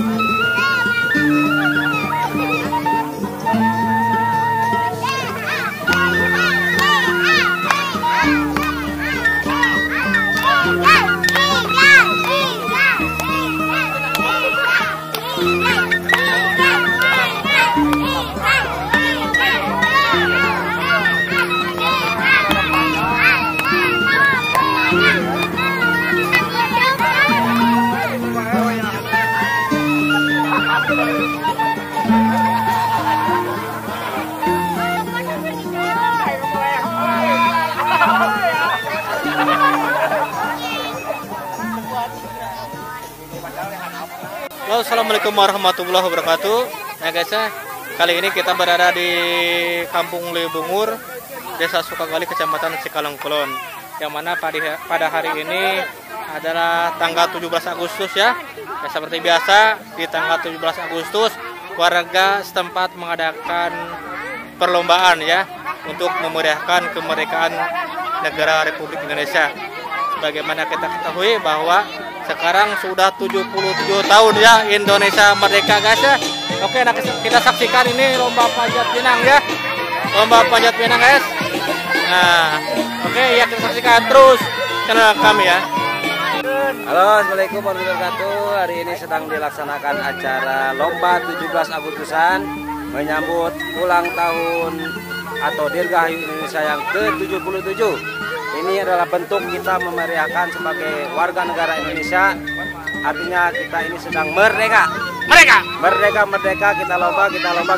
Halo, assalamualaikum warahmatullahi wabarakatuh. Nah guys ya, kali ini kita berada di Kampung Libungur, Desa Sukagali, Kecamatan Cikalong, Kulon. Yang mana pada hari ini adalah tanggal 17 Agustus ya. Ya seperti biasa di tanggal 17 Agustus warga setempat mengadakan perlombaan ya untuk memeriahkan kemerdekaan negara Republik Indonesia. Bagaimana kita ketahui bahwa sekarang sudah 77 tahun ya Indonesia merdeka guys ya. Oke, nah kita saksikan ini lomba panjat pinang ya. Lomba panjat pinang guys. Nah, oke ya kita saksikan terus channel kami ya. Halo, assalamualaikum warahmatullahi wabarakatuh. Hari ini sedang dilaksanakan acara lomba 17 Agustusan menyambut ulang tahun atau Dirgahayu Indonesia yang ke-77. Ini adalah bentuk kita memeriahkan sebagai warga negara Indonesia. Artinya kita ini sedang merdeka. Merdeka, kita lomba.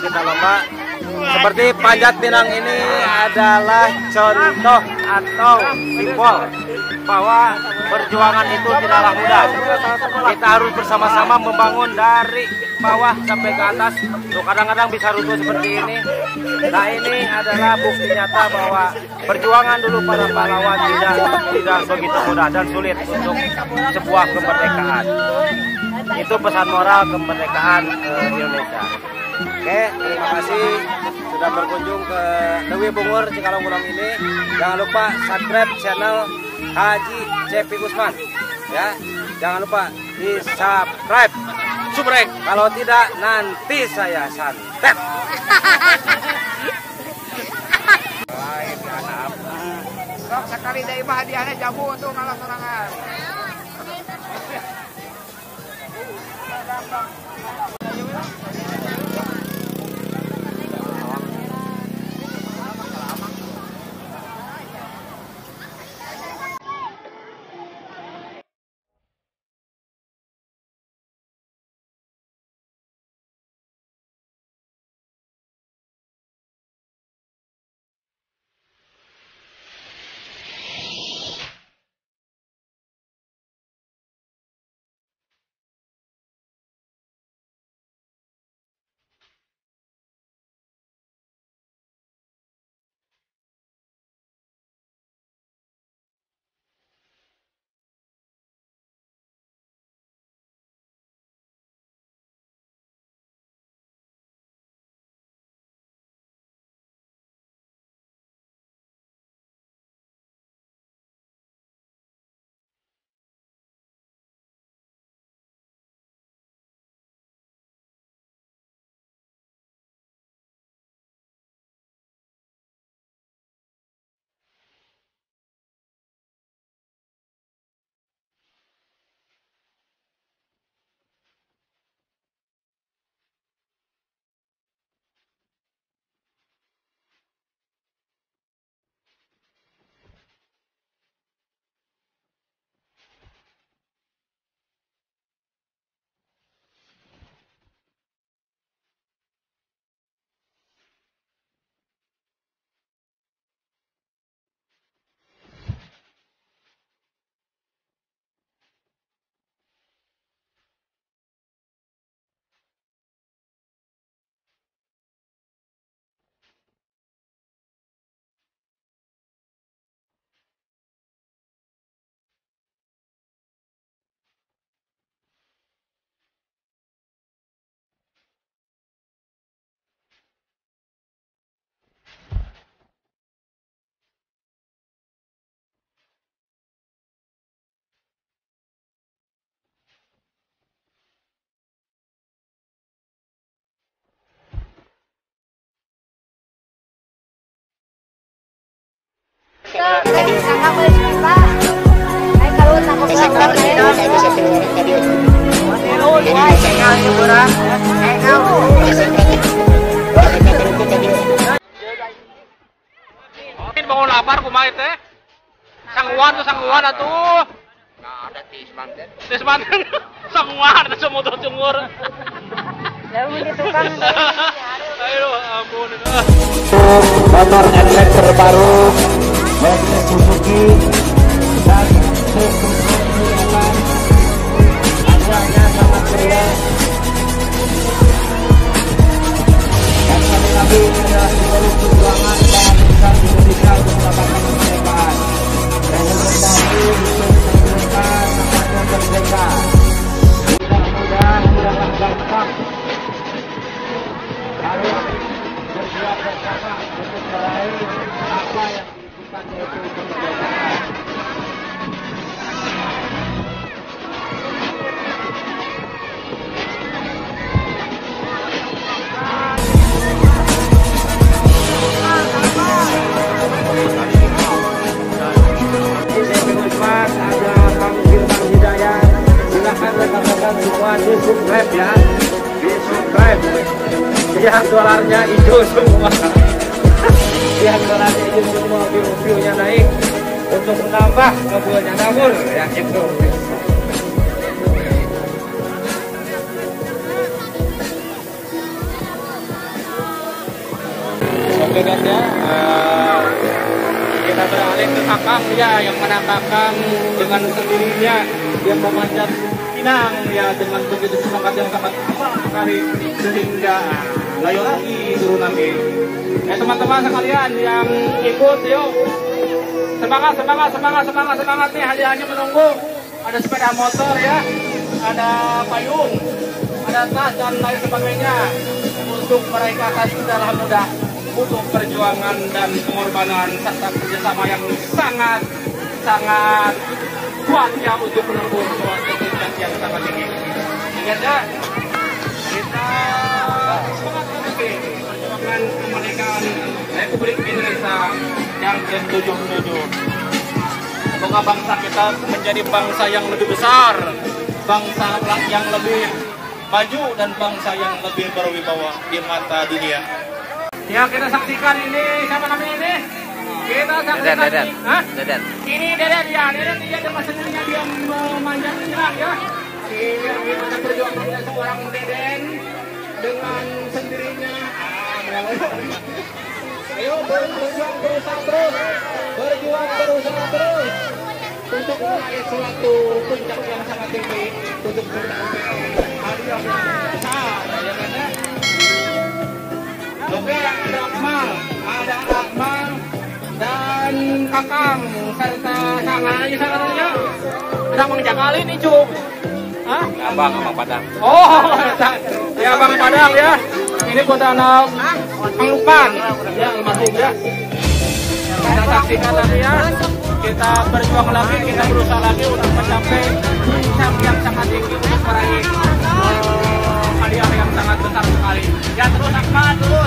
Seperti panjat pinang ini adalah contoh atau simbol bahwa perjuangan itu tidaklah mudah. Kita harus bersama-sama membangun dari bawah sampai ke atas. Kadang-kadang bisa runtuh seperti ini. Nah, ini adalah bukti nyata bahwa perjuangan dulu para pahlawan tidak begitu mudah dan sulit untuk sebuah kemerdekaan. Itu pesan moral kemerdekaan Indonesia. Oke, terima kasih sudah berkunjung ke Dewi Bungur Cikalong Kulon ini. Jangan lupa subscribe channel Haji Cepi Usman ya. Jangan lupa di subscribe. Subrek. Kalau tidak nanti saya santet. Lain anak. Sok sekali dari hadiahnya jamu tuh ngalah sorangan. mudah. Mungkin bangun lapar kumaha teh. Sangguan atuh. Nah, ada tismanten. Tismanten. Sangguan atuh motor cungur. Lalu di tukang. Ayo ampun. Motor NMAX terbaru Mercedes Suzuki dan harganya sangat murah. Dan kami lagi adalah simbol perjuangan dan besar Indonesia untuk mendapatkan kemerdekaan. Republik baru untuk menentukan namanya merdeka. Tidak mudah, tidaklah gampang. Harus berjuang bersama untuk meraih apa yang diinginkan yaitu kemerdekaan. Ada Kang Firman Hidayat, silahkan rekan-rekan semua di subscribe ya, di subscribe. Yang dolarnya hijau semua, yang dolarnya hijau semua, view-nya naik untuk menambah ngebuahnya namun ya itu. Oke guys ya, kita beralih ke Kakang ya, yang mana Kakang dengan sendirinya dia memanjat pinang ya dengan begitu semangat yang sangat kuat sekali sehingga layu lagi turun lagi. Ya teman-teman sekalian yang ikut yuk semangat nih, hadiahnya menunggu. Ada sepeda motor ya, ada payung, ada tas dan lain sebagainya. Untuk mereka adalah mudah, butuh perjuangan dan pengorbanan serta kerjasama yang sangat kuat ya untuk menembus keputusan yang sangat tinggi. Ingat ya, kita semangat lagi perjuangan kemerdekaan Republik Indonesia yang ke-77. Semoga bangsa kita menjadi bangsa yang lebih besar, bangsa yang lebih maju dan bangsa yang lebih berwibawa di mata dunia. Ya, kita saksikan ini, siapa namanya ini? Kita saksikan Deden. ini. Hah? Deden. Ini Deden ya, Deden dia dengan sendirinya dia memanjat pinang ya. Ini kita berjuang dengan seorang Deden dengan sendirinya. Ayo berjuang berusaha terus, untuk meraih suatu puncak yang sangat tinggi untuk mencapai hadiah yang besar ya kan ya. Oke, ada Akmal dan Kakang serta sangarnya ada Bang Jakali nih Cuk. Hah? Abang Padang. Oh, ya Bang Padang ya. Ini kota anak Anglupan ya, almarhum ya. Kita saksikan lagi ya. Kita berjuang lagi, kita berusaha lagi untuk mencapai puncak yang sangat tinggi untuk meraih hadiah yang sangat besar sekali. Ya terus Akmal, terus.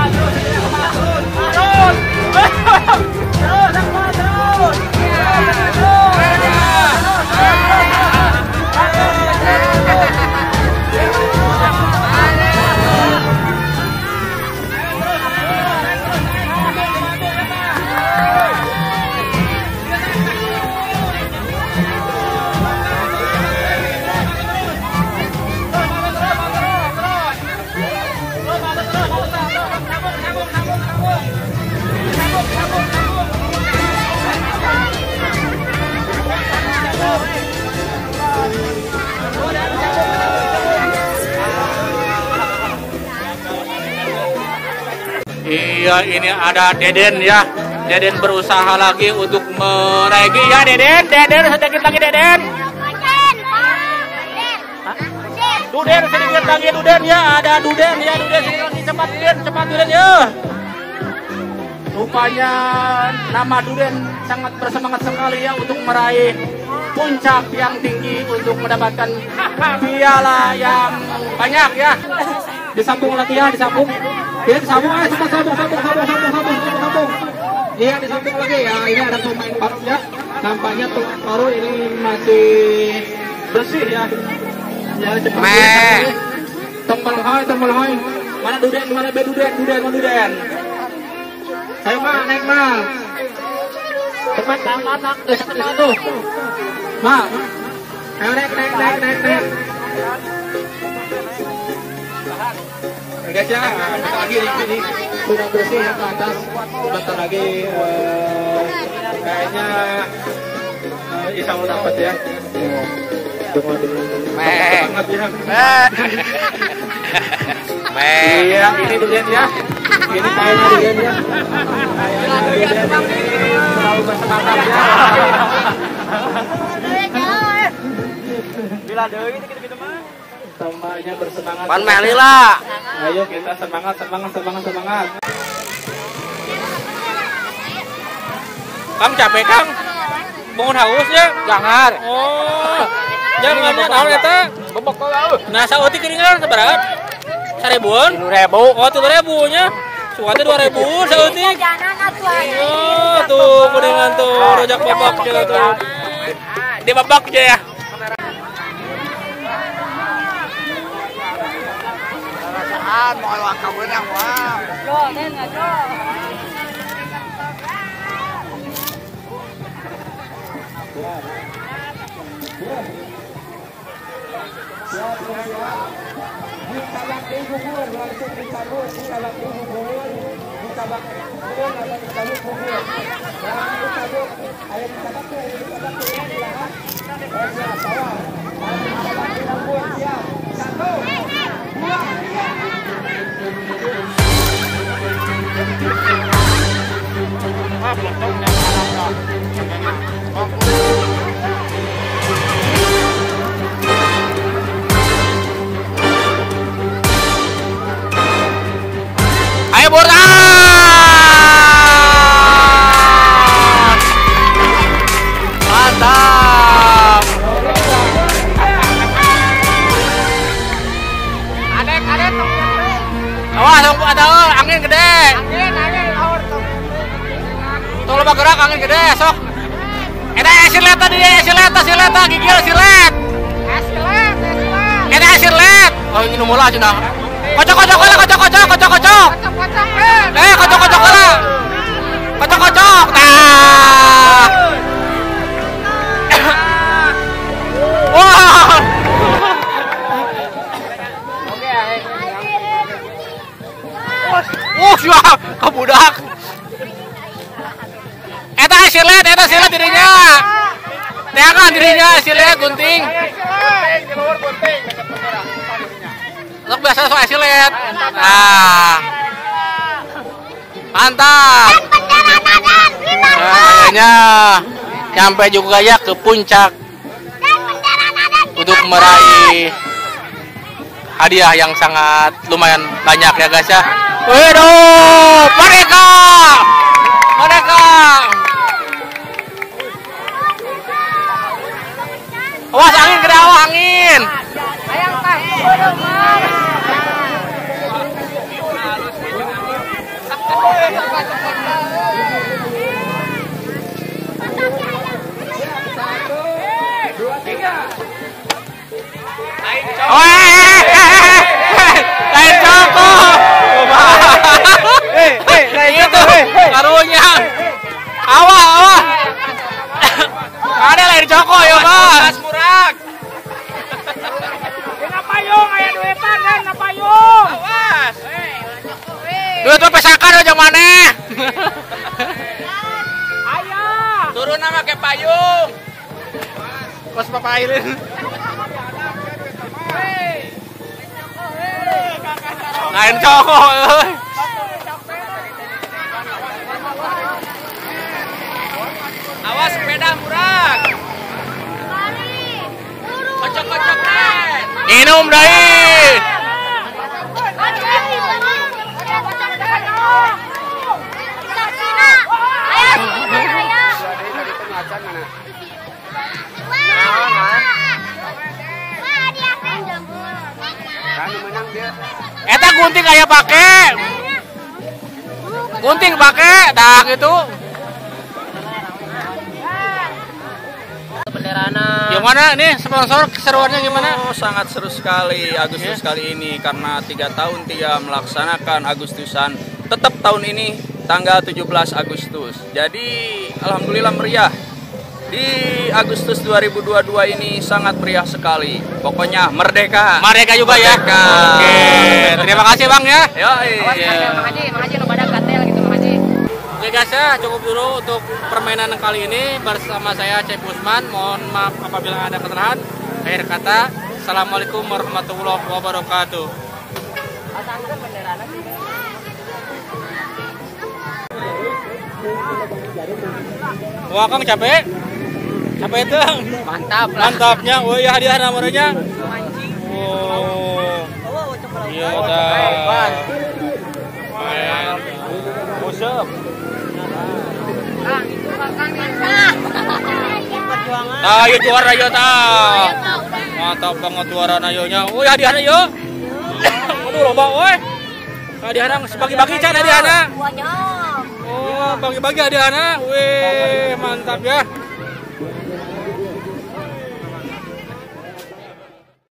Iya, ini ada Deden ya. Deden berusaha lagi untuk menaiki ya Deden sedikit lagi Deden. Duden sedikit lagi Duden ya, ada Duden ya, Duden sedikit lagi, cepat Duden ya. Rupanya nama Duden sangat bersemangat sekali ya untuk meraih puncak yang tinggi untuk mendapatkan piala yang banyak ya. Disambung lagi ya, disambung. Ya, disambung aja, cuma sambung. Iya, disambung lagi ya. Ini ada pemain baru ya. Nampaknya pemain baru ini masih bersih ya. Ya, cepat. tombol hoi. Mana duden, mana duden. Ayo mah, naik mah. Cepat anak, cepat tuh. Mah. Ayo naik. Guys ya, lagi ini sudah bersih ya ke atas. Bentar lagi kayaknya Isa mau dapat ya. Semangat ya. Iya, ini durian ya. Ini kayaknya durian ya. Terlalu bersemangat ya. Bila deui gitu-gitu mah. Semuanya bersemangat. Pan Melila. Ayo kita semangat. Kang capek Kang. Bangun haus ya? Jangan. Oh. Jangannya naon eta? Bebek kau. Nah, saeutik keringan sabaraha? 1000-an? 1000. Oh, 3000-nya. Sugatnya 2000 saeutik. Oh, tuh kuningan tuh rojak babak juga tuh. Dia babak aja ya. Mau langkah benang wah. Ayo boran. Mantap. Adek. Awas, ada angin gede. Angin. Tuh loba gerak angin gede, sok. Eta silet tadi, sileta gigil silet. Eta silet. Oh, ini numula cenah. Kocok. Kocok. Lah. Kocok. Nah. Wah. Siap, kebudak. Eta silet dirinya. Teangan dirinya silet gunting. Sok biasa soal silet. Nah. Mantap. Kayaknya nyampe juga ya ke puncak untuk meraih hadiah yang sangat lumayan banyak ya guys ya. Waduh, mereka. Awas angin gede, angin. Lain Joko. Itu karunya. Awah. Ada lain Joko ya, Mas. Murag. Payung aya duitan kan payung. Awas. Duit mah pesakan aja maneh. Aya. Turun nama ke payung. Pas papailin. Lain Joko euy. Awas sepeda Murag. Kocok minum deui. Eta gunting aya pake. Gunting pake, dah gitu. Bendera Hadiana. Gimana nih sponsor keseruannya gimana? Oh, sangat seru sekali Agustus kali ini karena 3 tahun 3 melaksanakan Agustusan. Tetap tahun ini tanggal 17 Agustus. Jadi alhamdulillah meriah. Di Agustus 2022 ini sangat meriah sekali. Pokoknya merdeka. Merdeka juga ya. Oke, terima kasih Bang ya. Makasih lo pada katel gitu, makasih. Oke guys ya, cukup dulu untuk permainan kali ini bersama saya Cep Usman. Mohon maaf apabila ada kesalahan. Akhir kata, Assalamualaikum warahmatullahi wabarakatuh. Wah Kang capek? Capek itu? Mantap lah. Mantapnya, oh iya hadiah namanya. Oh, iya dah. Busep. Ayo juara yo ta. Mantap banget juara nayonya. Oh hadiahnya yo. Aduh loba oi. Hadiahnya bagi-bagi can hadiahnya. Oh bagi-bagi hadiahnya. Wih mantap ya.